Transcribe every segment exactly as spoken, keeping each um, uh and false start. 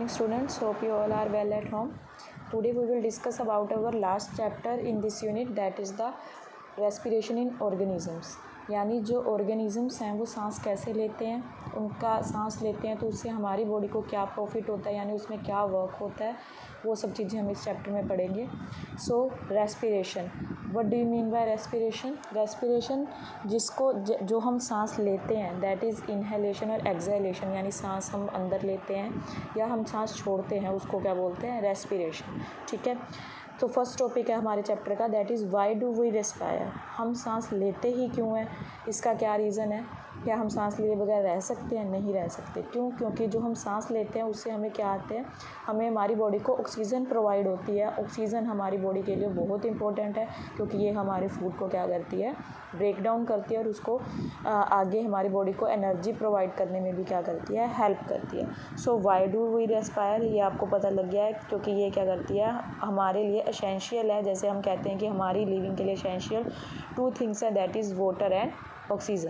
morning students, hope you all are well at home. Today we will discuss about our last chapter in this unit, that is the respiration in organisms. यानी जो organisms हैं वो सांस कैसे लेते हैं, उनका सांस लेते हैं तो उससे हमारी बॉडी को क्या प्रॉफिट होता है, यानी उसमें क्या वर्क होता है, वो सब चीज़ें हम इस चैप्टर में पढ़ेंगे. So respiration, what do you mean by respiration? Respiration जिसको ज, जो हम सांस लेते हैं, दैट इज़ इनहेलेशन और एक्सहेलेशन, यानी सांस हम अंदर लेते हैं या हम सांस छोड़ते हैं, उसको क्या बोलते हैं? रेस्पिरेशन. ठीक है. तो फर्स्ट टॉपिक है हमारे चैप्टर का, that is why do we respire. हम सांस लेते ही क्यों हैं, इसका क्या रीज़न है? क्या हम सांस लिए बगैर रह सकते हैं? नहीं रह सकते. क्यों? क्योंकि जो हम सांस लेते हैं उससे हमें क्या आते हैं, हमें हमारी बॉडी को ऑक्सीजन प्रोवाइड होती है. ऑक्सीजन हमारी बॉडी के लिए बहुत इंपॉर्टेंट है क्योंकि ये हमारे फूड को क्या करती है, ब्रेक डाउन करती है और उसको आ, आगे हमारी बॉडी को एनर्जी प्रोवाइड करने में भी क्या करती है, हेल्प करती है. So why do we respire, ये आपको पता लग गया है क्योंकि ये क्या करती है, हमारे लिए एसेंशियल है. जैसे हम कहते हैं कि हमारी लिविंग के लिए एसेंशियल टू थिंग्स है, that is water and oxygen.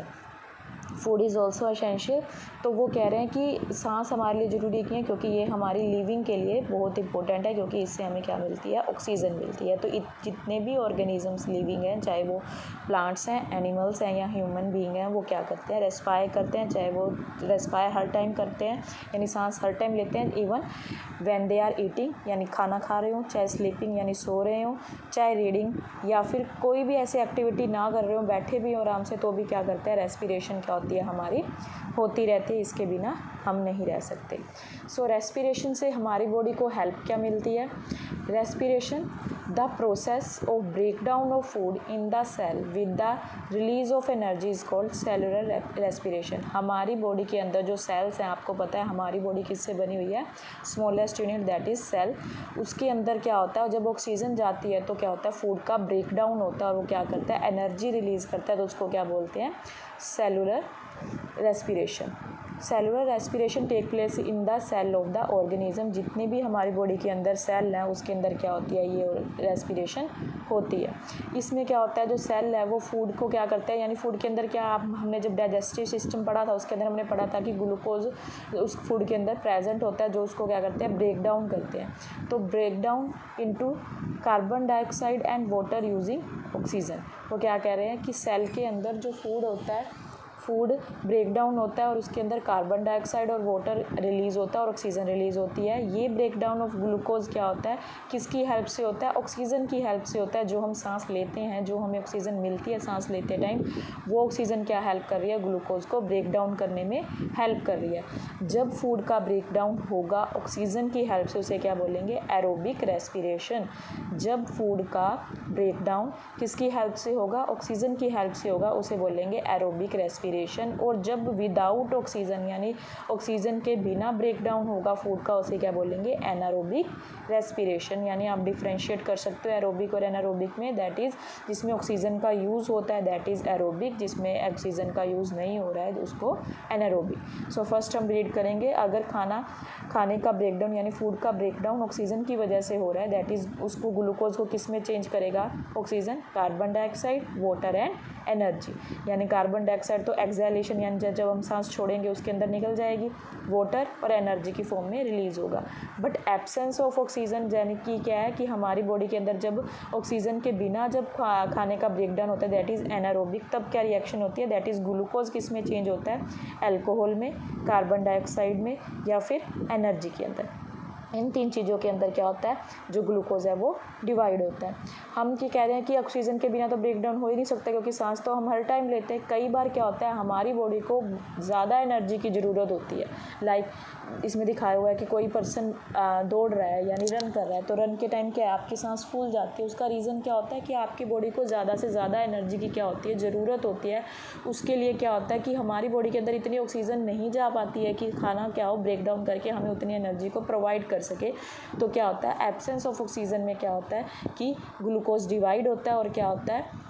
Food is also essential. तो वो कह रहे हैं कि सांस हमारे लिए ज़रूरी क्यों है, क्योंकि ये हमारी लिविंग के लिए बहुत इंपॉर्टेंट है, क्योंकि इससे हमें क्या मिलती है, ऑक्सीजन मिलती है. तो जितने भी ऑर्गेनिजम्स लिविंग हैं, चाहे वो प्लांट्स हैं, एनिमल्स हैं या ह्यूमन बीइंग हैं, वो क्या करते हैं, रेस्पायर करते हैं. चाहे वो रेस्पायर हर टाइम करते हैं, यानी सांस हर टाइम लेते हैं. Even when they are eating, यानी खाना खा रहे हो, चाहे स्लीपिंग यानी सो रहे हो, चाहे रीडिंग या फिर कोई भी ऐसी एक्टिविटी ना कर रहे हो, बैठे भी हो आराम से, तो भी क्या करते हैं, रेस्पिरेशन क्या होती है, हमारी होती रहती है. इसके बिना हम नहीं रह सकते. सो रेस्पिरेशन से हमारी बॉडी को हेल्प क्या मिलती है? Respiration the process of break down of food in the cell with the release of energy is called cellular respiration. हमारी बॉडी के अंदर जो सेल्स हैं, आपको पता है हमारी बॉडी किससे बनी हुई है, smallest unit that is cell. उसके अंदर क्या होता है, जब ऑक्सीजन जाती है तो क्या होता है, फूड का ब्रेक डाउन होता है और वो क्या करता है, एनर्जी रिलीज़ करता है. तो उसको क्या बोलते हैं, cellular respiration. Cellular respiration take place in the cell of the organism. जितनी भी हमारी बॉडी के अंदर सेल हैं उसके अंदर क्या होती है, ये रेस्पिरेशन होती है. इसमें क्या होता है, जो सेल है वो फूड को क्या करता है, यानी फूड के अंदर क्या, आप हमने जब डाइजेस्टिव सिस्टम पढ़ा था उसके अंदर हमने पढ़ा था कि ग्लूकोज उस फूड के अंदर प्रेजेंट होता है, जो उसको क्या करते हैं, ब्रेक डाउन करते हैं. तो break down into carbon dioxide and water using oxygen. वो क्या कह रहे हैं कि सेल के अंदर जो फूड होता है, फूड ब्रेक डाउन होता है और उसके अंदर कार्बन डाइऑक्साइड और वाटर रिलीज़ होता है और ऑक्सीजन रिलीज़ होती है. ये ब्रेक डाउन ऑफ ग्लूकोज क्या होता है, किसकी हेल्प से होता है, ऑक्सीजन की हेल्प से होता है. जो हम सांस लेते हैं, जो हमें ऑक्सीजन मिलती है सांस लेते टाइम, वो ऑक्सीजन क्या हेल्प कर रही है, ग्लूकोज को ब्रेक डाउन करने में हेल्प कर रही है. जब फूड का ब्रेक डाउन होगा ऑक्सीजन की हेल्प से, उसे क्या बोलेंगे, एरोबिक रेस्पिरेशन. जब फूड का ब्रेक डाउन किसकी हेल्प से होगा, ऑक्सीजन की हेल्प से होगा, उसे बोलेंगे एरोबिक रेस्पिरेशन. और जब विदाउट ऑक्सीजन यानी ऑक्सीजन के बिना ब्रेक डाउन होगा फूड का, उसे क्या बोलेंगे, एनारोबिक रेस्पिरेशन. यानी आप डिफ्रेंशिएट कर सकते हो एरोबिक और एनारोबिक में. दैट इज़ जिसमें ऑक्सीजन का यूज़ होता है दैट इज़ एरोबिक, जिसमें ऑक्सीजन का यूज़ नहीं हो रहा है उसको एनारोबिक. सो फर्स्ट हम रीड करेंगे, अगर खाना खाने का ब्रेक डाउन यानी फूड का ब्रेक डाउन ऑक्सीजन की वजह से हो रहा है, दैट इज़ उसको ग्लूकोज को किस में चेंज करेगा, oxygen, carbon dioxide, water and energy. यानी कार्बन डाइऑक्साइड तो एक्सहेलेशन यानी जब हम सांस छोड़ेंगे उसके अंदर निकल जाएगी, वाटर और एनर्जी की फॉर्म में रिलीज़ होगा. बट एब्सेंस ऑफ ऑक्सीजन यानी कि क्या है कि हमारी बॉडी के अंदर जब ऑक्सीजन के बिना जब खा, खाने का ब्रेक डाउन होता है दैट इज़ एनारोबिक, तब क्या रिएक्शन होती है, दैट इज़ ग्लूकोज किस में चेंज होता है, अल्कोहल में, कार्बन डाइऑक्साइड में या फिर एनर्जी के अंदर. इन तीन चीज़ों के अंदर क्या होता है, जो ग्लूकोज है वो डिवाइड होता है. हम क्या कह रहे हैं कि ऑक्सीजन के बिना तो ब्रेक डाउन हो ही नहीं सकता, क्योंकि सांस तो हम हर टाइम लेते हैं. कई बार क्या होता है, हमारी बॉडी को ज़्यादा एनर्जी की ज़रूरत होती है. लाइक इसमें दिखाया हुआ है कि कोई पर्सन दौड़ रहा है यानी रन कर रहा है, तो रन के टाइम क्या है, आपकी सांस फूल जाती है. उसका रीज़न क्या होता है कि आपकी बॉडी को ज़्यादा से ज़्यादा एनर्जी की क्या होती है, ज़रूरत होती है. उसके लिए क्या होता है कि हमारी बॉडी के अंदर इतनी ऑक्सीजन नहीं जा पाती है कि खाना क्या हो, ब्रेक डाउन करके हमें उतनी एनर्जी को प्रोवाइड कर सके. तो क्या होता है, एब्सेंस ऑफ ऑक्सीजन में क्या होता है कि ग्लूकोज डिवाइड होता है और क्या होता है,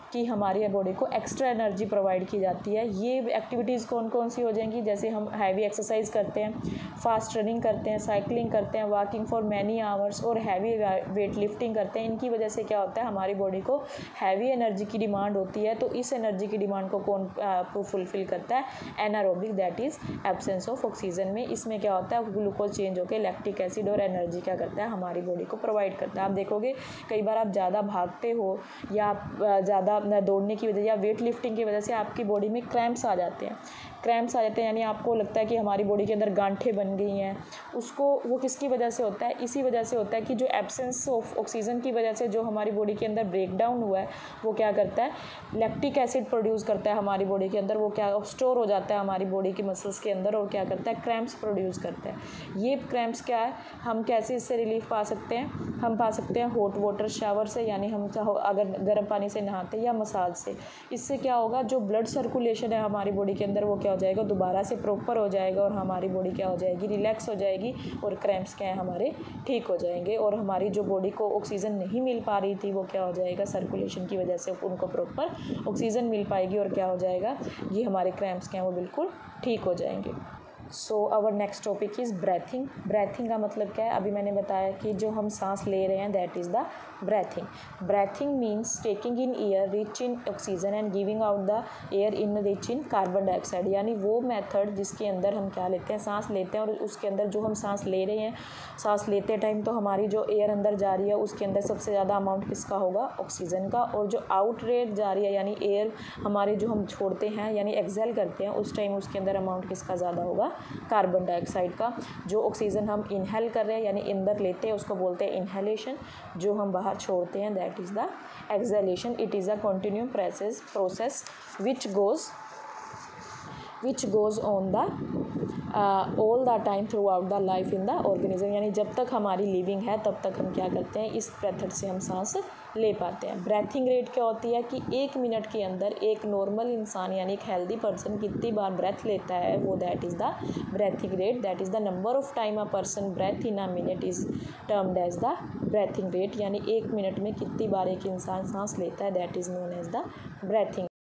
कि हमारी बॉडी को एक्स्ट्रा एनर्जी प्रोवाइड की जाती है। ये एक्टिविटीज़ कौन कौन सी हो जाएंगी, जैसे हम हैवी एक्सरसाइज करते हैं, फास्ट रनिंग करते हैं, साइकिलिंग करते हैं, वॉकिंग फॉर मैनी आवर्स और हैवी वेट लिफ्टिंग करते हैं। इनकी वजह से क्या होता है, हमारी बॉडी को हैवी एनर्जी की डिमांड होती है। तो इस एनर्जी की डिमांड को कौन फुलफिल करता है, anaerobic, that is absence of oxygen में। इसमें क्या होता है, ग्लूकोज चेंज होकर लैक्टिक एसिड और एनर्जी क्या करता है, हमारी बॉडी को प्रोवाइड करता है। आप देखोगे कई बार आप ज़्यादा भागते हो या आप ज़्यादा दौड़ने की वजह या वेट लिफ्टिंग की वजह से आपकी बॉडी में क्रैम्प्स आ जाते हैं। क्रैम्प्स आ जाते हैं यानी आपको लगता है कि हमारी बॉडी के अंदर गांठें बन गई हैं। उसको वो किसकी वजह से होता है, इसी वजह से होता है कि जो एब्सेंस ऑफ ऑक्सीजन की वजह से जो हमारी बॉडी के अंदर ब्रेक डाउन हुआ है, वो क्या करता है, लैक्टिक एसिड प्रोड्यूस करता है हमारी बॉडी के अंदर। वो क्या स्टोर हो जाता है हमारी बॉडी की मसल्स के अंदर और क्या करता है, क्रैम्प्स प्रोड्यूस करता है। ये क्रैम्प्स क्या है, हम कैसे इससे रिलीफ पा सकते हैं, हम पा सकते हैं हॉट वाटर शावर से, यानी हम चाहो अगर गर्म पानी से नहाते हैं, या मसाज से। इससे क्या होगा, जो ब्लड सर्कुलेशन है हमारी बॉडी के अंदर वो क्या हो जाएगा, दोबारा से प्रॉपर हो जाएगा और हमारी बॉडी क्या हो जाएगी, रिलैक्स हो जाएगी और क्रैम्प्स क्या है हमारे ठीक हो जाएंगे। और हमारी जो बॉडी को ऑक्सीजन नहीं मिल पा रही थी वो क्या हो जाएगा, सर्कुलेशन की वजह से उनको प्रॉपर ऑक्सीजन मिल पाएगी और क्या हो जाएगा, ये हमारे क्रैम्प्स क्या है वो बिल्कुल ठीक हो जाएंगे। So our next topic is breathing. Breathing का मतलब क्या है, अभी मैंने बताया कि जो हम सांस ले रहे हैं that is the breathing. Breathing means taking in air rich in oxygen and giving out the air in rich in carbon dioxide. यानी वो मेथड जिसके अंदर हम क्या लेते हैं, सांस लेते हैं और उसके अंदर जो हम सांस ले रहे हैं, सांस लेते टाइम तो हमारी जो एयर अंदर जा रही है उसके अंदर सबसे ज़्यादा अमाउंट किसका होगा, ऑक्सीजन का। और जो आउट रेट जा रही है यानी एयर हमारे जो हम छोड़ते हैं यानी एक्सेल करते हैं उस टाइम उसके अंदर अमाउंट किसका ज़्यादा होगा, कार्बन डाइऑक्साइड का। जो ऑक्सीजन हम इनहेल कर रहे हैं यानी अंदर लेते हैं उसको बोलते हैं इनहेलेशन, जो हम बाहर छोड़ते हैं that is the exhalation. It is a continue process process which goes which goes on the all the time throughout the life in the organism. यानी जब तक हमारी लिविंग है तब तक हम क्या करते हैं, इस मेथड से हम सांस ले पाते हैं। ब्रेथिंग रेट क्या होती है कि एक मिनट के अंदर एक नॉर्मल इंसान यानी एक हेल्दी पर्सन कितनी बार ब्रेथ लेता है वो that is the breathing rate. That is the number of time a person breath in a minute is termed as the breathing rate. यानी एक मिनट में कितनी बार एक इंसान सांस लेता है that is known as the breathing.